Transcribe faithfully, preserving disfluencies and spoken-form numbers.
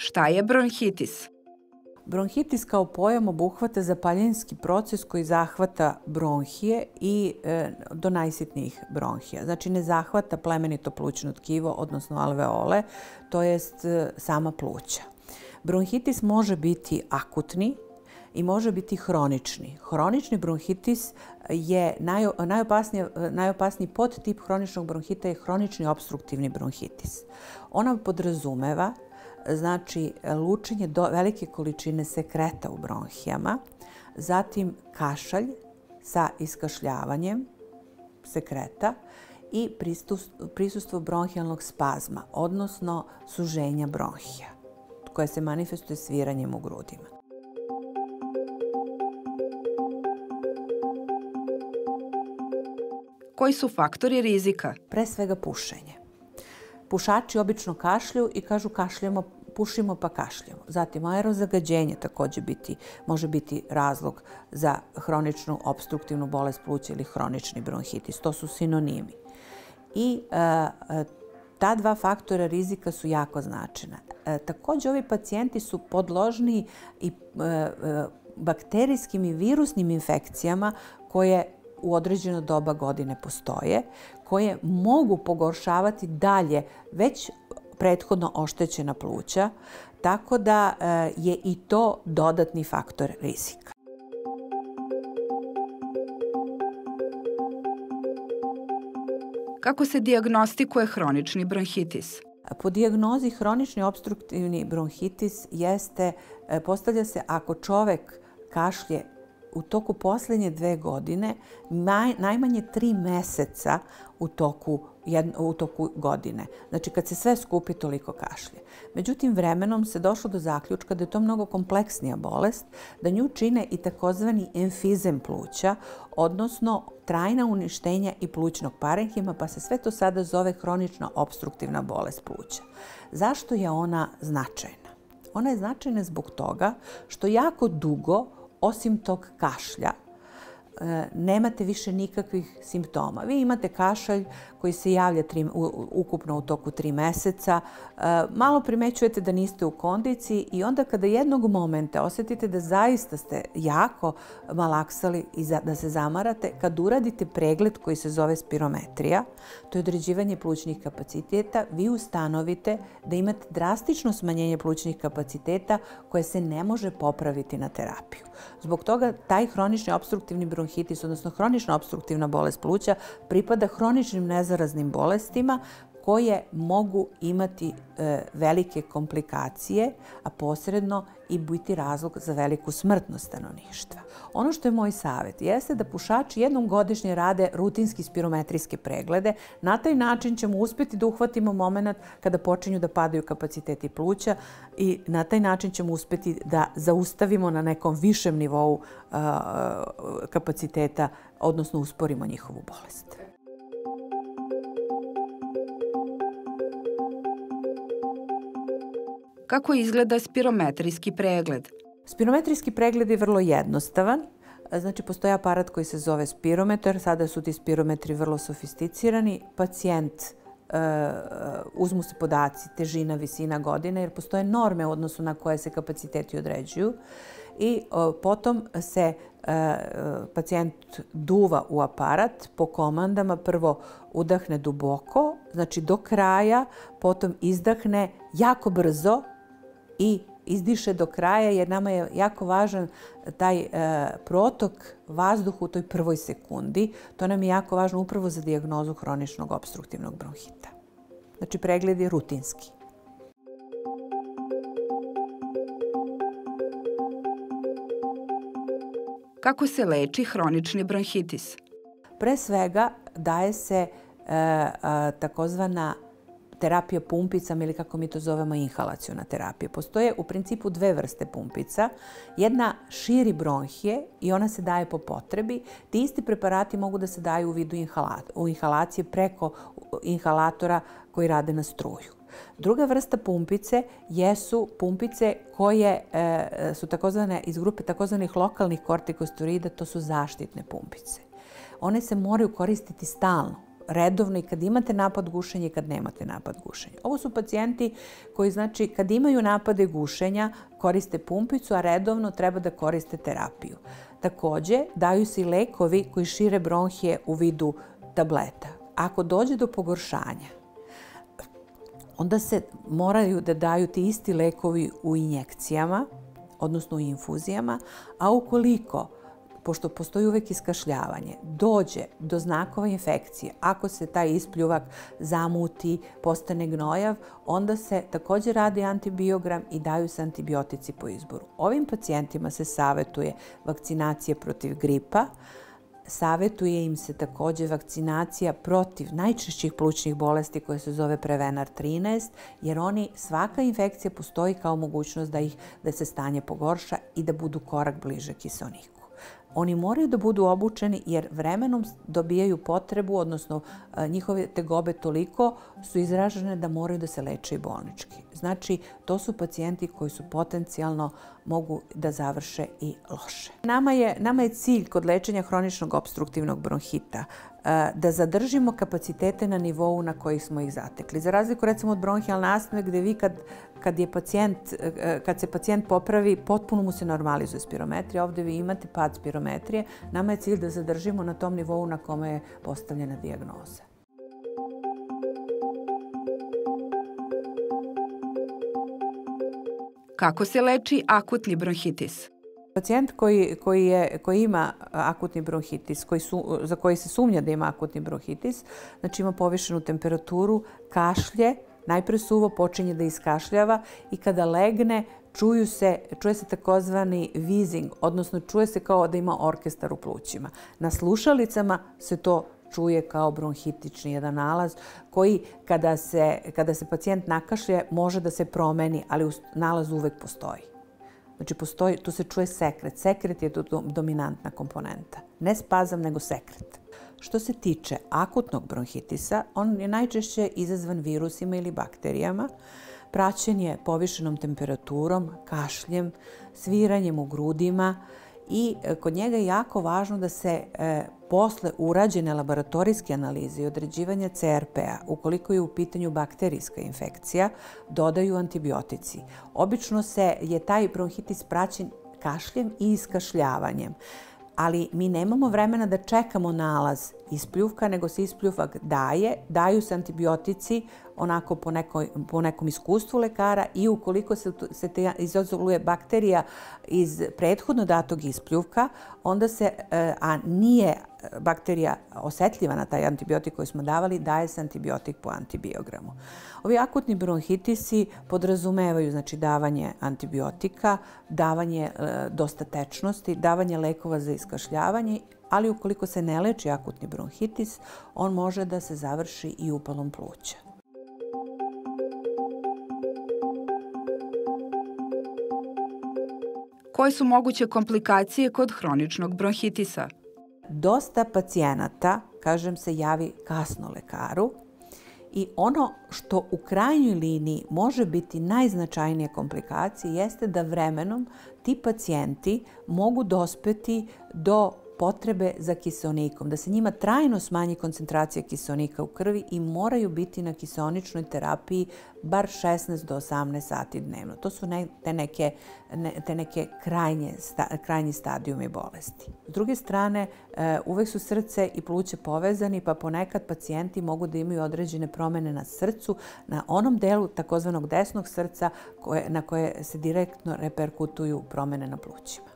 Šta je bronhitis? Bronhitis kao pojam obuhvata zapaljinski proces koji zahvata bronhije i e, do najsitnijih bronhija. Znači ne zahvata plemenito plućno tkivo, odnosno alveole, to jest e, sama pluća. Bronhitis može biti akutni i može biti hronični. Hronični bronhitis je naj, najopasniji, najopasniji podtip hroničnog bronhita je hronični opstruktivni bronhitis. Ona podrazumeva znači lučenje do velike količine sekreta u bronhijama, zatim kašalj sa iskašljavanjem sekreta i prisustvo bronhijalnog spazma, odnosno suženja bronhija, koje se manifestuje sviranjem u grudima. Koji su faktori rizika? Pre svega pušenje. Pušači obično kašlju i kažu kašljamo, pušimo pa kašljamo. Zatim aerozagađenje također biti, može biti razlog za hroničnu opstruktivnu bolest pluća ili hronični bronhitis. To su sinonimi. I e, ta dva faktora rizika su jako značajna. E, također ovi pacijenti su podložni i e, e, bakterijskim i virusnim infekcijama koje u određeno doba godine postoje, koje mogu pogoršavati dalje već prethodno oštećena pluća, tako da je i to dodatni faktor rizika. Kako se dijagnostikuje hronični bronhitis? Po dijagnozi hronični opstruktivni bronhitis jeste, postavlja se ako čovek kašlje u toku posljednje dve godine, najmanje tri meseca u toku, u toku godine. Znači kad se sve skupi, toliko kašlje. Međutim, vremenom se došlo do zaključka da je to mnogo kompleksnija bolest, da nju čine i takozvani emfizem pluća, odnosno trajna uništenja i plućnog parenhima, pa se sve to sada zove hronična opstruktivna bolest pluća. Zašto je ona značajna? Ona je značajna zbog toga što jako dugo, osim tog kašlja, nemate više nikakvih simptoma. Vi imate kašalj koji se javlja tri, ukupno u toku tri meseca. Malo primećujete da niste u kondiciji i onda kada jednog momenta osjetite da zaista ste jako malaksali i da se zamarate, kad uradite pregled koji se zove spirometrija, to je određivanje plućnih kapaciteta, vi ustanovite da imate drastično smanjenje plućnih kapaciteta koje se ne može popraviti na terapiju. Zbog toga taj hronični opstruktivni bronhitis, odnosno hronična opstruktivna bolest pluća, pripada hroničnim nezaraznim bolestima koje mogu imati e, velike komplikacije, a posredno i biti razlog za veliku smrtnost stanovništva. Ono što je moj savjet jeste da pušači jednom godišnje rade rutinski spirometrijske preglede. Na taj način ćemo uspjeti da uhvatimo moment kada počinju da padaju kapaciteti pluća i na taj način ćemo uspjeti da zaustavimo na nekom višem nivou a, kapaciteta, odnosno usporimo njihovu bolest. Kako izgleda spirometrijski pregled? Spirometrijski pregled je vrlo jednostavan. Znači, postoji aparat koji se zove spirometar. Sada su ti spirometri vrlo sofisticirani. Pacijent, uh, uzmu se podaci, težina, visina, godine, jer postoje norme u odnosu na koje se kapaciteti određuju. I uh, potom se uh, pacijent duva u aparat po komandama. Prvo udahne duboko, znači do kraja, potom izdahne jako brzo i izdiše do kraja, jer nama je jako važan taj e, protok vazduha u toj prvoj sekundi. To nam je jako važno upravo za dijagnozu hroničnog opstruktivnog bronhita. Znači, pregled je rutinski. Kako se leči hronični bronhitis? Pre svega daje se e, a, takozvana terapija pumpicama ili kako mi to zovemo inhalaciona terapija. Postoje u principu dve vrste pumpica. Jedna širi bronhije i ona se daje po potrebi. Ti isti preparati mogu da se daju u vidu u inhalacije preko inhalatora koji rade na struju. Druga vrsta pumpice jesu pumpice koje e, su takozvane iz grupe takozvanih lokalnih kortikosteroida, to su zaštitne pumpice. One se moraju koristiti stalno. redovno i kad imate napad gušenja i kad nemate napad gušenja. Ovo su pacijenti koji, znači, kad imaju napade gušenja, koriste pumpicu, a redovno treba da koriste terapiju. Takođe, daju se i lekovi koji šire bronhije u vidu tableta. Ako dođe do pogoršanja, onda se moraju da daju ti isti lekovi u injekcijama, odnosno u infuzijama, a ukoliko, pošto postoji uvek iskašljavanje, dođe do znakova infekcije, ako se taj ispljuvak zamuti, postane gnojav, onda se takođe radi antibiogram i daju se antibiotici po izboru. Ovim pacijentima se savetuje vakcinacija protiv gripa, savetuje im se takođe vakcinacija protiv najčešćih plućnih bolesti koje se zove Prevenar trinaest, jer oni, svaka infekcija postoji kao mogućnost da, ih, da se stanje pogorša i da budu korak bliže kiseoniku. Oni moraju da budu obučeni jer vremenom dobijaju potrebu, odnosno njihove tegobe toliko su izražene da moraju da se leče i bolnički. Znači, to su pacijenti koji su potencijalno mogu da završe i loše. Nama je, nama je cilj kod lečenja hroničnog opstruktivnog bronhita da zadržimo kapacitete na nivou na koji smo ih zatekli. Za razliku recimo od bronhijalne astme gdje vi kad, kad, je pacijent, kad se pacijent popravi, potpuno mu se normalizuje spirometrija. Ovdje vi imate pad spirometrije. Nama je cilj da zadržimo na tom nivou na kome je postavljena dijagnoza. Kako se leči akutni bronhitis? Pacijent koji, koji, je, koji ima akutni bronhitis, koji su, za koji se sumnja da ima akutni bronhitis, znači ima povišenu temperaturu, kašlje, najpre suvo počinje da iskašljava i kada legne čuju se, čuje se takozvani wheezing, odnosno čuje se kao da ima orkestar u plućima. Na slušalicama se to čuje kao bronhitični jedan nalaz koji kada se, kada se pacijent nakašlje može da se promeni, ali nalaz uvek postoji. Znači, postoji, tu se čuje sekret. Sekret je tu dominantna komponenta. Ne spazam, nego sekret. Što se tiče akutnog bronhitisa, on je najčešće izazvan virusima ili bakterijama. Praćen je povišenom temperaturom, kašljem, sviranjem u grudima i kod njega je jako važno da se e, posle urađene laboratorijske analize i određivanja C R P-a, ukoliko je u pitanju bakterijska infekcija, dodaju antibiotici. Obično se je taj bronhitis praćen kašljem i iskašljavanjem, ali mi nemamo vremena da čekamo nalaz ispljuvka, nego se ispljuvak daje, daju se antibiotici onako po, nekoj, po nekom iskustvu lekara i ukoliko se, se te izoluje bakterija iz prethodno datog ispljuvka, onda se, a nije bakterija osetljiva na taj antibiotik koji smo davali, daje se antibiotik po antibiogramu. Ovi akutni bronhitisi podrazumevaju, znači, davanje antibiotika, davanje e, dosta tečnosti, davanje lekova za iskašljavanje, ali ukoliko se ne leči akutni bronhitis, on može da se završi i upalom pluća. Koje su moguće komplikacije kod hroničnog bronhitisa? Dosta pacijenata, kažem, se javi kasno lekaru i ono što u krajnjoj liniji može biti najznačajnije komplikacije jeste da vremenom ti pacijenti mogu dospeti do potrebe za kiseonikom, da se njima trajno smanji koncentracija kiseonika u krvi i moraju biti na kiseoničnoj terapiji bar šesnaest do osamnaest sati dnevno. To su ne, te neke, ne, te neke krajnje, sta, krajnji stadijumi bolesti. S druge strane, e, uvek su srce i pluće povezani, pa ponekad pacijenti mogu da imaju određene promjene na srcu, na onom delu takozvanog desnog srca koje, na koje se direktno reperkutuju promjene na plućima.